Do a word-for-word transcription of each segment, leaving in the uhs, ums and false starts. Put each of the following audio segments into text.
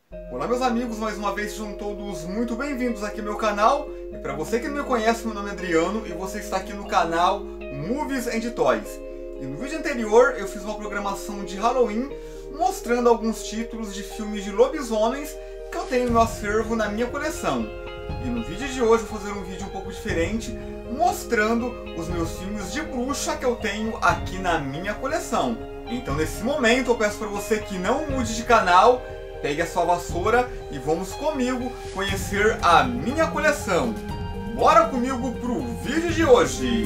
Olá meus amigos, mais uma vez sejam todos muito bem-vindos aqui ao meu canal. E para você que não me conhece, meu nome é Adriano e você está aqui no canal Movies and Toys. E no vídeo anterior eu fiz uma programação de Halloween mostrando alguns títulos de filmes de lobisomens que eu tenho no meu acervo na minha coleção. E no vídeo de hoje eu vou fazer um vídeo um pouco diferente, mostrando os meus filmes de bruxa que eu tenho aqui na minha coleção. Então nesse momento eu peço para você que não mude de canal, pegue a sua vassoura e vamos comigo conhecer a minha coleção. Bora comigo pro vídeo de hoje!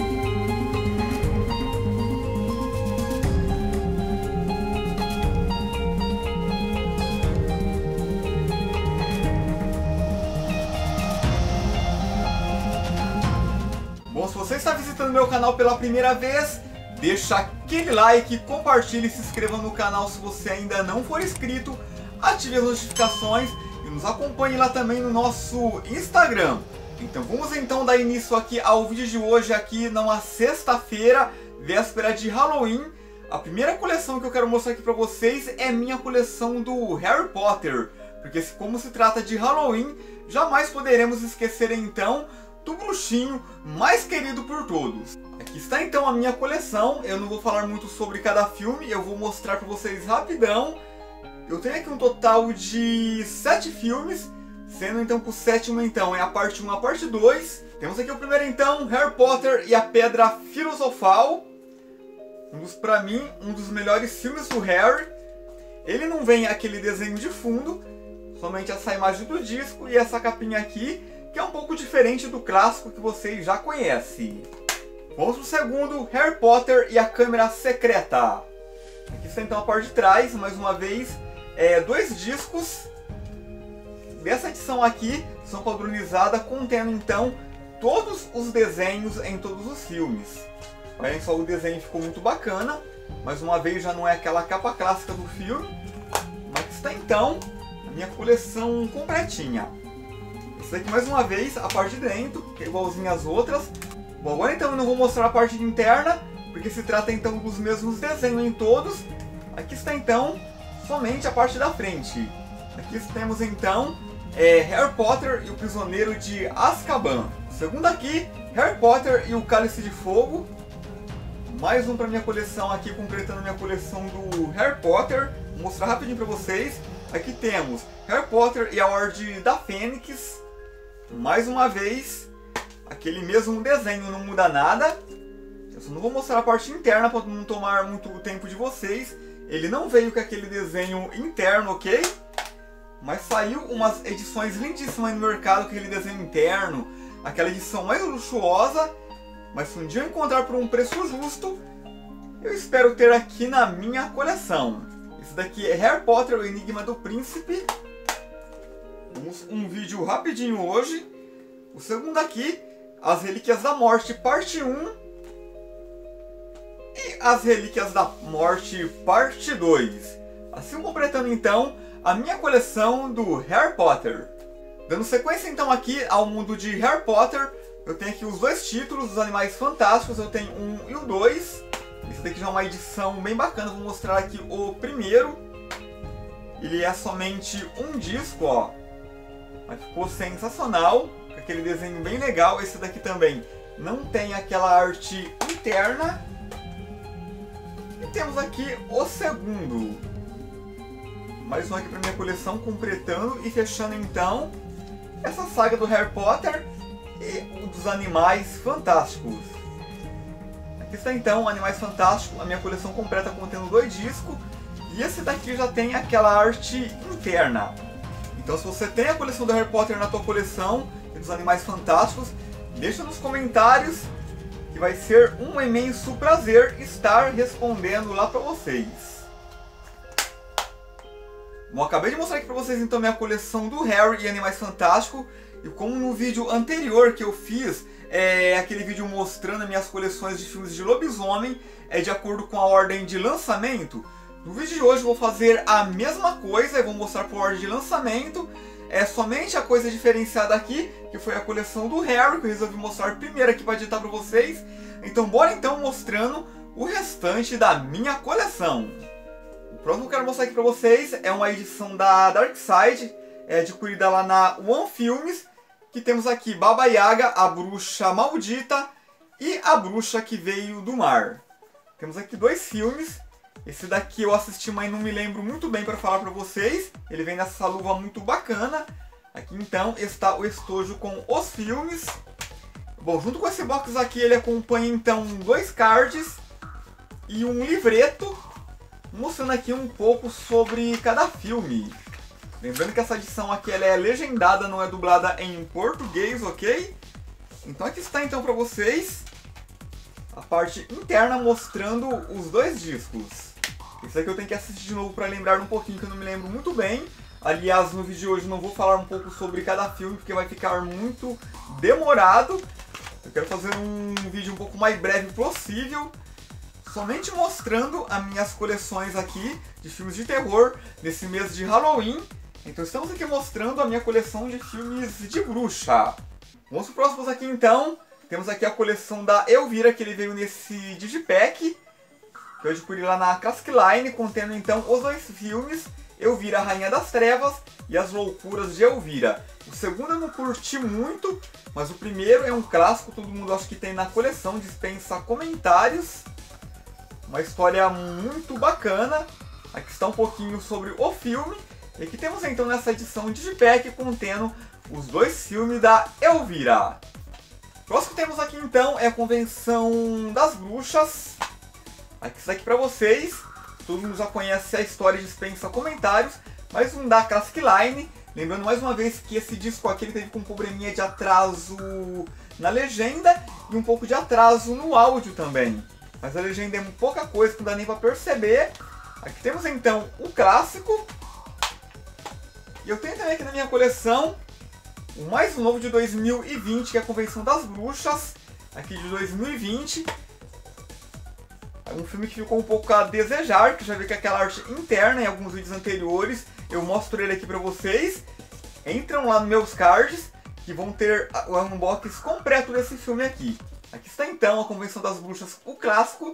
Bom, se você está visitando meu canal pela primeira vez, deixa aquele like, compartilhe e se inscreva no canal se você ainda não for inscrito. Ative as notificações e nos acompanhe lá também no nosso Instagram. Então vamos então dar início aqui ao vídeo de hoje, aqui numa sexta-feira, véspera de Halloween. A primeira coleção que eu quero mostrar aqui para vocês é minha coleção do Harry Potter, porque como se trata de Halloween, jamais poderemos esquecer então do bruxinho mais querido por todos. Aqui está então a minha coleção. Eu não vou falar muito sobre cada filme, eu vou mostrar para vocês rapidão. Eu tenho aqui um total de sete filmes, sendo então que o sétimo então é a parte um e a parte dois. Temos aqui o primeiro então, Harry Potter e a Pedra Filosofal. Um dos, pra mim, um dos melhores filmes do Harry. Ele não vem aquele desenho de fundo, somente essa imagem do disco e essa capinha aqui, que é um pouco diferente do clássico que vocês já conhecem. Vamos pro segundo, Harry Potter e a Câmara Secreta. Aqui está então a parte de trás, mais uma vez. É, dois discos dessa edição aqui são padronizadas, contendo então todos os desenhos em todos os filmes. Olhem só, o desenho ficou muito bacana. Mais uma vez, já não é aquela capa clássica do filme, mas está então a minha coleção completinha. Essa aqui mais uma vez a parte de dentro, que é igualzinha às outras. Bom, agora então eu não vou mostrar a parte interna, porque se trata então dos mesmos desenhos em todos. Aqui está então somente a parte da frente. Aqui temos então é, Harry Potter e o Prisioneiro de Azkaban. Segundo aqui, Harry Potter e o Cálice de Fogo. Mais um para minha coleção aqui, completando a minha coleção do Harry Potter. Vou mostrar rapidinho para vocês. Aqui temos Harry Potter e a Ordem da Fênix. Mais uma vez, aquele mesmo desenho, não muda nada. Eu só não vou mostrar a parte interna para não tomar muito tempo de vocês. Ele não veio com aquele desenho interno, ok? Mas saiu umas edições lindíssimas no mercado, aquele desenho interno, aquela edição mais luxuosa. Mas se um dia eu encontrar por um preço justo, eu espero ter aqui na minha coleção. Esse daqui é Harry Potter, o Enigma do Príncipe. Vamos um vídeo rapidinho hoje. O segundo aqui, As Relíquias da Morte, parte um. E As Relíquias da Morte, parte dois. Assim completando então a minha coleção do Harry Potter. Dando sequência então aqui ao mundo de Harry Potter, eu tenho aqui os dois títulos dos Animais Fantásticos, eu tenho um e o dois. Esse daqui já é uma edição bem bacana, vou mostrar aqui o primeiro. Ele é somente um disco, ó. Mas ficou sensacional, com aquele desenho bem legal. Esse daqui também não tem aquela arte interna. E temos aqui o segundo. Mais um aqui para minha coleção, completando e fechando então essa saga do Harry Potter e dos Animais Fantásticos. Aqui está então Animais Fantásticos, a minha coleção completa contendo dois discos. E esse daqui já tem aquela arte interna. Então se você tem a coleção do Harry Potter na tua coleção e dos Animais Fantásticos, deixa nos comentários que vai ser um imenso prazer estar respondendo lá para vocês. Bom, acabei de mostrar aqui para vocês então minha coleção do Harry e Animais Fantásticos. E como no vídeo anterior que eu fiz, é aquele vídeo mostrando minhas coleções de filmes de lobisomem, é de acordo com a ordem de lançamento. No vídeo de hoje eu vou fazer a mesma coisa, eu vou mostrar por ordem de lançamento. É somente a coisa diferenciada aqui, que foi a coleção do Harry, que eu resolvi mostrar primeiro aqui para editar para vocês. Então bora então mostrando o restante da minha coleção. O próximo que eu quero mostrar aqui pra vocês é uma edição da Dark Side, é adquirida lá na One Filmes, que temos aqui Baba Yaga, a bruxa maldita e a bruxa que veio do mar. Temos aqui dois filmes. Esse daqui eu assisti, mas não me lembro muito bem para falar para vocês. Ele vem nessa luva muito bacana. Aqui então está o estojo com os filmes. Bom, junto com esse box aqui ele acompanha então dois cards e um livreto, mostrando aqui um pouco sobre cada filme. Lembrando que essa edição aqui ela é legendada, não é dublada em português, ok? Então aqui está então para vocês a parte interna mostrando os dois discos. Isso aqui eu tenho que assistir de novo para lembrar um pouquinho, que eu não me lembro muito bem. Aliás, no vídeo de hoje não vou falar um pouco sobre cada filme, porque vai ficar muito demorado. Eu quero fazer um vídeo um pouco mais breve possível, somente mostrando as minhas coleções aqui de filmes de terror nesse mês de Halloween. Então estamos aqui mostrando a minha coleção de filmes de bruxa. Vamos para os próximos aqui então. Temos aqui a coleção da Elvira, que ele veio nesse Digipack, que eu adquiri lá na Classic Line, contendo então os dois filmes, Elvira, a Rainha das Trevas e As Loucuras de Elvira. O segundo eu não curti muito, mas o primeiro é um clássico, todo mundo acha que tem na coleção, dispensa comentários. Uma história muito bacana. Aqui está um pouquinho sobre o filme. E aqui temos então nessa edição Digipack contendo os dois filmes da Elvira. O próximo que temos aqui então é a Convenção das Bruxas. Aqui está aqui para vocês. Todo mundo já conhece a história e dispensa comentários. Mais um da Classic Line. Lembrando mais uma vez que esse disco aqui ele teve com um probleminha de atraso na legenda e um pouco de atraso no áudio também. Mas a legenda é pouca coisa, não dá nem para perceber. Aqui temos então o clássico. E eu tenho também aqui na minha coleção o mais novo de dois mil e vinte, que é a Convenção das Bruxas, aqui de dois mil e vinte. É um filme que ficou um pouco a desejar, que já vi que aquela arte interna em alguns vídeos anteriores. Eu mostro ele aqui pra vocês. Entram lá nos meus cards, que vão ter o unboxing completo desse filme aqui. Aqui está então a Convenção das Bruxas, o clássico,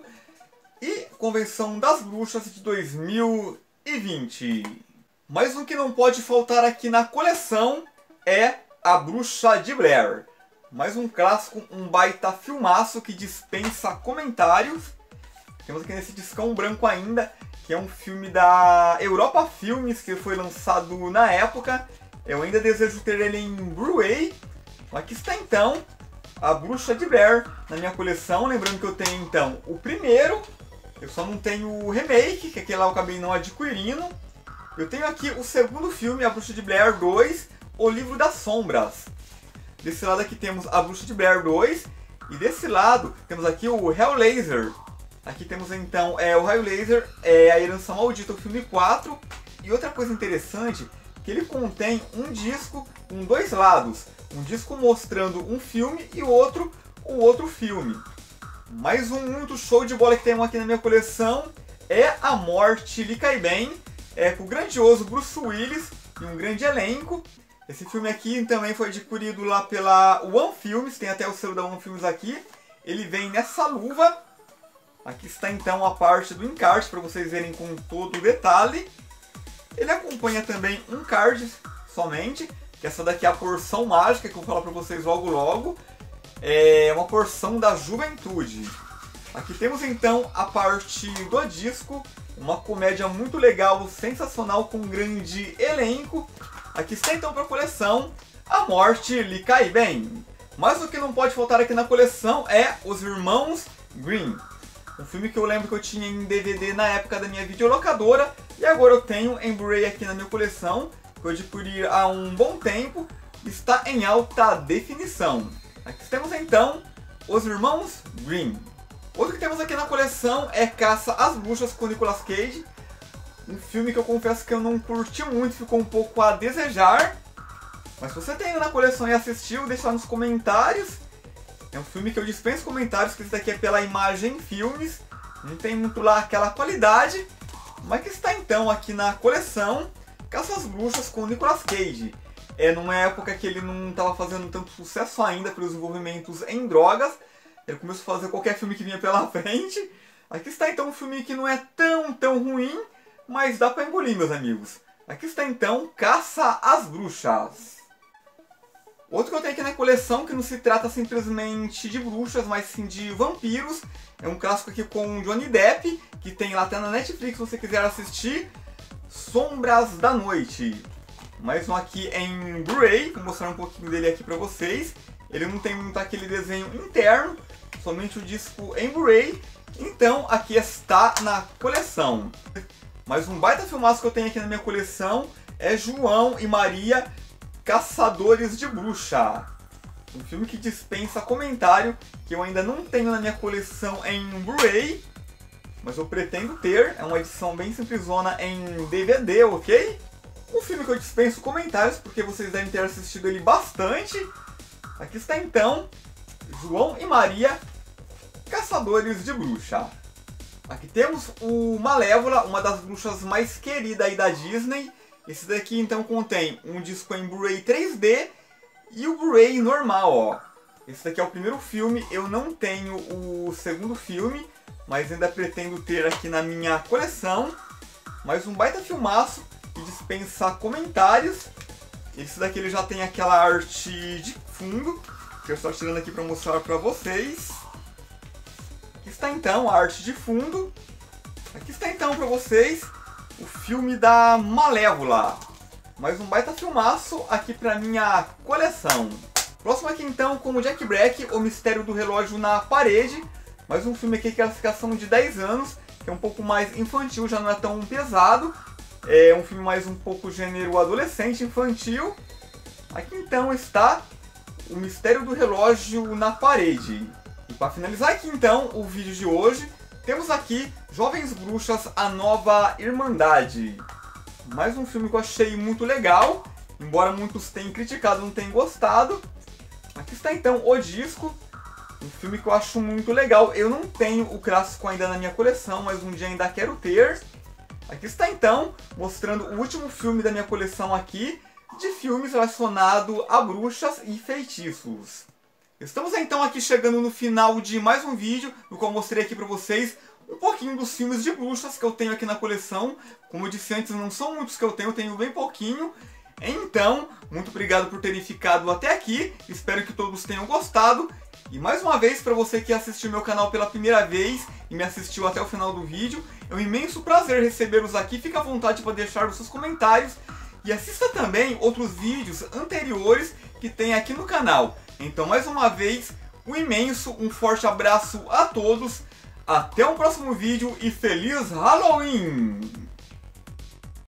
e Convenção das Bruxas de dois mil e vinte. Mais um que não pode faltar aqui na coleção é A Bruxa de Blair. Mais um clássico, um baita filmaço que dispensa comentários. Temos aqui nesse discão branco ainda, que é um filme da Europa Filmes, que foi lançado na época. Eu ainda desejo ter ele em Blu-ray. Aqui está então A Bruxa de Blair na minha coleção. Lembrando que eu tenho então o primeiro, eu só não tenho o remake, que aquele lá eu acabei não adquirindo. Eu tenho aqui o segundo filme, A Bruxa de Blair dois, O Livro das Sombras. Desse lado aqui temos A Bruxa de Blair dois, e desse lado temos aqui o Hellraiser. Aqui temos então é, o Raio Laser, é, A Herança Maldita, o filme quatro. E outra coisa interessante, que ele contém um disco com dois lados. Um disco mostrando um filme e o outro, o outro filme. Mais um muito show de bola que temos aqui na minha coleção é A Morte Lhe Cai Bem, é, com o grandioso Bruce Willis e um grande elenco. Esse filme aqui também foi adquirido lá pela One Filmes, tem até o selo da One Filmes aqui. Ele vem nessa luva. Aqui está então a parte do encarte para vocês verem com todo o detalhe. Ele acompanha também um card somente, que essa daqui é a porção mágica que eu vou falar para vocês logo logo. É uma porção da juventude. Aqui temos então a parte do disco, uma comédia muito legal, sensacional, com um grande elenco. Aqui está então para a coleção A Morte Lhe Cai Bem. Mas o que não pode faltar aqui na coleção é Os Irmãos Grimm. Um filme que eu lembro que eu tinha em D V D na época da minha videolocadora. E agora eu tenho em Blu-ray aqui na minha coleção, que eu adquiri há um bom tempo. Está em alta definição. Aqui temos então Os Irmãos Grimm. Outro que temos aqui na coleção é Caça às Bruxas com Nicolas Cage. Um filme que eu confesso que eu não curti muito, ficou um pouco a desejar. Mas se você tem na coleção e assistiu, deixa lá nos comentários. É um filme que eu dispenso comentários, que esse daqui é pela Imagem Filmes. Não tem muito lá aquela qualidade. Mas que está então aqui na coleção Caça às Bruxas com Nicolas Cage. É numa época que ele não estava fazendo tanto sucesso ainda pelos envolvimentos em drogas. Ele começou a fazer qualquer filme que vinha pela frente. Aqui está então um filme que não é tão, tão ruim, mas dá pra engolir, meus amigos. Aqui está então Caça às Bruxas. Outro que eu tenho aqui na coleção, que não se trata simplesmente de bruxas, mas sim de vampiros. É um clássico aqui com Johnny Depp, que tem lá até na Netflix, se você quiser assistir. Sombras da Noite. Mais um aqui em Blu-ray, vou mostrar um pouquinho dele aqui pra vocês. Ele não tem muito aquele desenho interno, somente o disco em Blu-ray. Então aqui está na coleção. Mais um baita filmaço que eu tenho aqui na minha coleção é João e Maria, Caçadores de Bruxa. Um filme que dispensa comentário, que eu ainda não tenho na minha coleção em Blu-ray, mas eu pretendo ter. É uma edição bem simplesona em D V D, ok? Um filme que eu dispenso comentários, porque vocês devem ter assistido ele bastante. Aqui está então João e Maria, Caçadores de Bruxa. Aqui temos o Malévola, uma das bruxas mais queridas aí da Disney. Esse daqui então contém um disco em Blu-ray três D e o Blu-ray normal, ó. Esse daqui é o primeiro filme, eu não tenho o segundo filme, mas ainda pretendo ter aqui na minha coleção. Mais um baita filmaço que dispensa comentários. Esse daqui ele já tem aquela arte de fundo, que eu estou tirando aqui para mostrar para vocês. Aqui está então a arte de fundo. Aqui está então para vocês o filme da Malévola. Mais um baita filmaço aqui para minha coleção. Próximo aqui então com o Jack Black, O Mistério do Relógio na Parede. Mais um filme aqui, classificação de dez anos, que é um pouco mais infantil, já não é tão pesado. É um filme mais um pouco gênero adolescente, infantil. Aqui então está O Mistério do Relógio na Parede. E para finalizar aqui então o vídeo de hoje, temos aqui Jovens Bruxas, A Nova Irmandade. Mais um filme que eu achei muito legal, embora muitos tenham criticado, não tenham gostado. Aqui está então o disco, um filme que eu acho muito legal. Eu não tenho o clássico ainda na minha coleção, mas um dia ainda quero ter. Aqui está então, mostrando o último filme da minha coleção aqui, de filmes relacionados a bruxas e feitiços. Estamos então aqui chegando no final de mais um vídeo, no qual eu mostrei aqui para vocês um pouquinho dos filmes de bruxas que eu tenho aqui na coleção. Como eu disse antes, não são muitos que eu tenho, eu tenho bem pouquinho. Então, muito obrigado por terem ficado até aqui, espero que todos tenham gostado. E mais uma vez, para você que assistiu meu canal pela primeira vez e me assistiu até o final do vídeo, é um imenso prazer recebê-los aqui. Fique à vontade para deixar os seus comentários e assista também outros vídeos anteriores que tem aqui no canal. Então, mais uma vez, um imenso, um forte abraço a todos. Até o próximo vídeo e feliz Halloween!